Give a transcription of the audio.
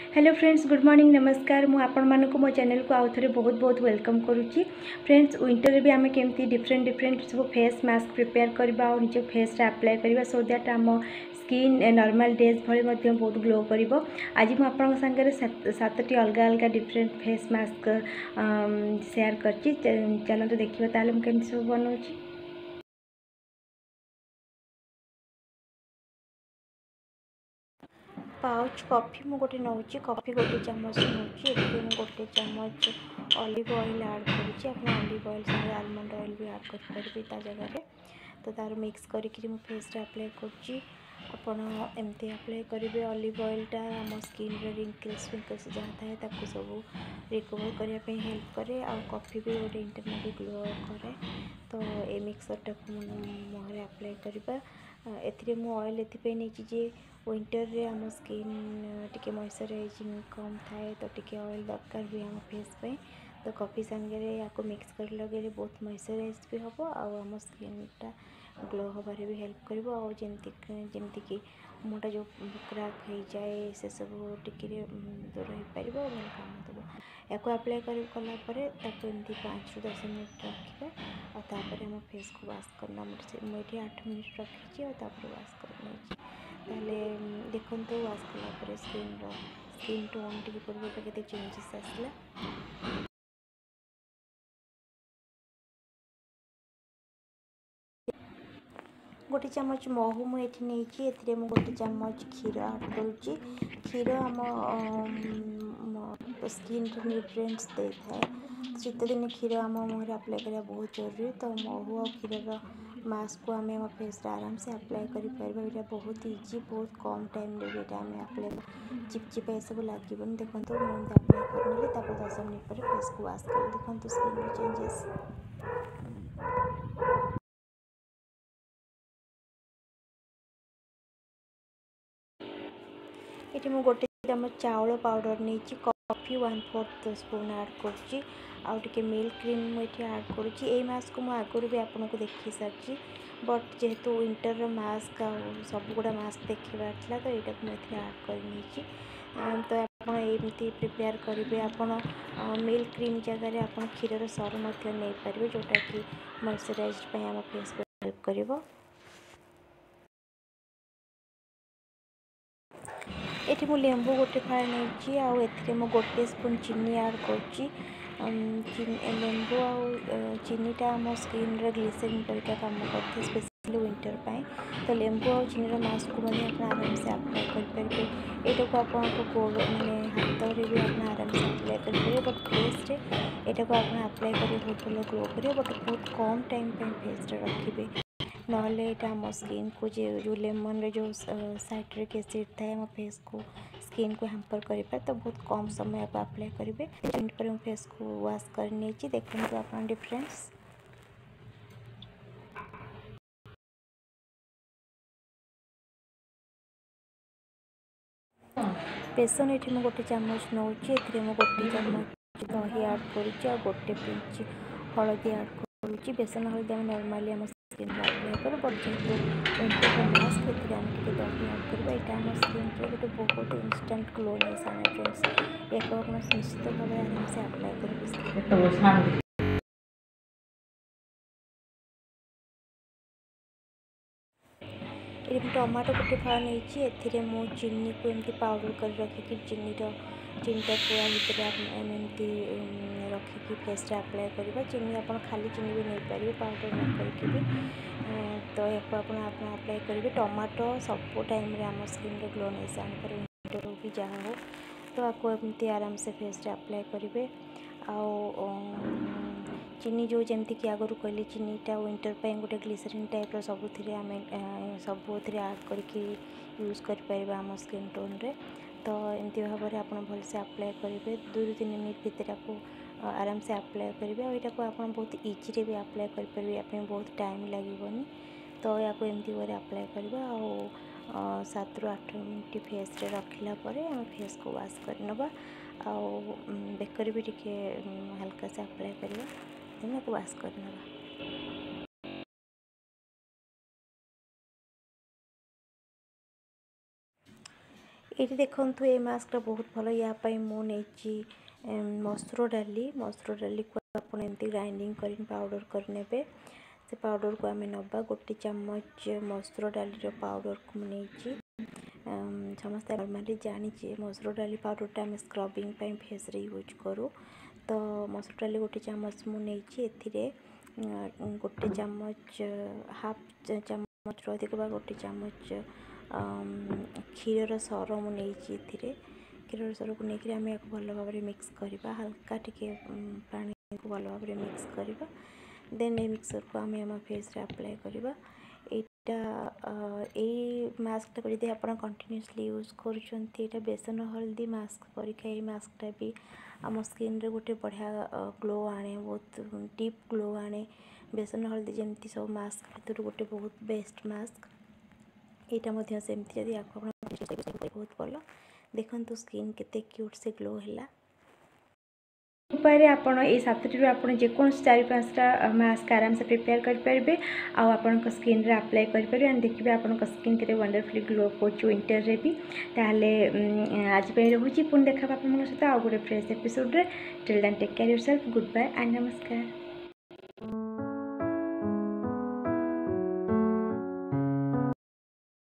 Hello friends, good morning, नमस्कार। मु आपण मानक मो चैनल को आउ थे बहुत बहुत वेलकम करुच्ची। फ्रेंड्स, विंटर भी आम केमती डिफरेंट डिफरेंट सब फेस मास्क प्रिपेयर करवा और निज फेस अप्लाई करवा सो दैट आम स्किन नॉर्मल डेज भली बहुत ग्लो कर। आज मुझे आपन सागर 7टी अलग अलग डिफरेंट फेस मास्क शेयर करची। चलते देखिए ताले मुझे केमती सब बनाऊँगी। पाउच कॉफी मु गोटे नौ कॉफी गोटे चम्मच नौ गोटे चम्मच ऑलिव ऑयल ऐड करुँची। ऑलिव ऑयल संगे आलमंड ऑयल भी ऐड कर जगह तो तार मिक्स करके फेस अप्लाई करुँची। आपण एमती अप्लाई करेंगे। ऑलिव ऑयलटा आम स्किन रिंकल्स फिंकल्स जहाँ थाए ताकू सब रिकवर करने हेल्प करे। आ कॉफी भी गोटे इंटरनल ग्लो करे। तो ये मिक्सरटा मुहर अप्लाई करवा। एथिरे मु ऑयल एथिपाई नहीं जे विंटर रे आम स्किन टिके मॉइस्चराइजिंग कम थाए तो टिके ऑयल दरकार भी आम फेस पे। तो कॉफी सांगे या मिक्स कर लगे बहुत मॉइस्चराइज भी हम आम स्किनटा ग्लो हबारे भी हेल्प कर। जमती कि मुँहटा जो क्राक हो जाए से सब टिके दूर हो पार भल काम देव। या अप्लाई कलापर एमती 5 ରୁ 10 मिनट रखा और आम फेस को वाश करना। मुझे 8 मिनट रखी और वाश करना। देखो वाश कलापर स्किन टोन टी पूर्व के चेंजेस आसला। गोटे चम्मच महू मुझे नहीं गोटे चम्मच क्षीर ऐड करुच्ची। क्षीर आम स्किन न्यूट्रिएंट्स दे थाए। शीत दिन क्षीर आम मुहर अप्लाई करना बहुत जरूरी। तो महू और क्षीर मास्क को आम फेस आराम से अप्लाई करें। यहाँ बहुत इजी, बहुत कम टाइम आम अप्लाई चिपचिपा ये सब लगे। देखो मुझे अप्लाई कर 10 मिनट पर फेस को वाश कर। देखो स्किन चेंजेस। ये मुझे गोटे चम्मच चाउल पाउडर नहीं कॉफी 1/4 स्पून ऐड करुच्ची। आउटे मिल्क क्रीम मुझे ऐड करुच्ची। ये मास्क को आगुरी भी आपको देखी सारी बट जेहेतु विंटर मास्क सब गुड़ा मास्क देखार था तो यहाँ मुझे ऐड कर। तो आपमती प्रिपेयर करेंगे। आपड़ मिल्क क्रीम जगह आप क्षीर सर नहीं पारे जोटा कि मॉइस्चराइज आम फेस को हेल्प कर। ये मु लेंबू गोटे फाड़ नहीं आउ गोटे स्पून चीनी ऐड करुच्ची। लेंबू आ चीनीटा आम स्किन ग्लिसरीन परिका काम करते स्पेशली विंटर पाए। तो लेंबू और चीनी मास्क को आराम से अप्लाई करेंगे। यहाँ को आप गोड़ मैंने हाथ में भी आप आराम से अप्लाई करेंगे। बट फेस यहाँ को आप अप्लाई करेंगे बहुत भल ग्लो कर। बट बहुत कम टाइम फेस रखिए नहले यहाँ आम स्किन को जो लेमन रे जो साइट्रिक एसिड थाए आम फेस को स्किन को हैम्पर कर। तो बहुत कम समय आप अप्लाई करेंगे। मिनट पर फेस को वाश कर नहीं। देखते आप डिफरेंस। बेसन ये मुझे गोटे चम्मच नौ गोटे चम्मच दही ऐड कर गोटे पिंच हलदी ऐड करुच्ची। बेसन हलदी आम नॉर्मली आम स्किन अप्लाई कर। बट जेहतु विंटर मास्क आम टे दही ऐड करवा। यहाँ आम स्किन गोटे बहुत इंस्टांट ग्लोनेस आने फ्रेंड्स। एक आप निश्चित भाव आराम से अप्लाई करेंगे। ये टमाटो गोटे फाड़ नहीं चीनी को एमती पाउडर कर रखिकी चीनीटा पूरा भितर एमती रखिकी फेस अप्लाई करवा। चीनी आप खाली चीनी भी नहीं पारे पाउडर न करके भी। तो यहाँ आप अप्लाई करेंगे। टमाटो सब टाइम आम स्किन ग्लोनेस आने विंटर हो कि जहाँ हो। तो आपको एमती आराम से फेस अप्लाई करेंगे। चीनी जो जमती कि आगु कहली चीनीटा विंटर पे गोटे ग्लिसरीन टाइप सब आम सब ऐड करके यूज कर आम स्किन टोन रे। तो एमती भाव में आप भलसे अप्लाई करेंगे। 2 ରୁ 3 मिनट भीतर आपको आराम से अप्लाई करेंगे। और यहाँ को आप बहुत इजी भी अप्लाई करेंगे। बहुत टाइम लगे। तो या एमती वे अप्लाई करवा। 7 ରୁ 8 मिनट फेस रे रखला आम फेस को वाश करनवा। बेकर भी टिके हल्का से अप्लाई करवा देन को वाश करनवा। ये देखु ये मास्कटा बहुत भल यापाई मुझे मसूर डाली को आपड़ एमती ग्राइंडिंग कर पाउडर करने से पाउडर को आम नवा 1 चामच मसूर डाली पाउडर को मुझे समस्त नॉर्मली जानी मसूर डाली पाउडरटा आम स्क्रबिंग फेस रे यूज करूँ तो मसूर डाली 1 चामच मुझे 1 चामच हाफ चामच अधिक 1 चामच क्षीर सर मुझे क्षीर सर को लेकर आम भल भाव मिक्स करवा हल्का टिके पानी को भल भाव मिक्स करवा देन ए मिक्सर को आम फेस रे अप्लाई करवा यही मास्कटा को जब आप कंटिन्यूअसली यूज कर बेसन हल्दी मास्क परीक्षा ये मास्कटा भी आम स्किन रे गोटे बढ़िया ग्लो आने बहुत डीप ग्लो आने बेसन हल्दी जमती सब मास्क भर गोटे बहुत बेस्ट मास्क यहाँ सेमती जब आप बहुत भल देखो स्किन केते क्यूट से ग्लो है उपाय आपण ये 7टी आप जेको 4-5टा मास्क आराम से प्रिपेयर करेंगे आप स्किन रे अप्लाई करेंगे एंड देखिए आप स्किन के वंडरफुली ग्लो कर विंटर रे भी ताहले आज रोचे पुणी देखा आप सहित आउ गोटे फ्रेश एपिसोड रे till then take care yourself good bye and नमस्कार।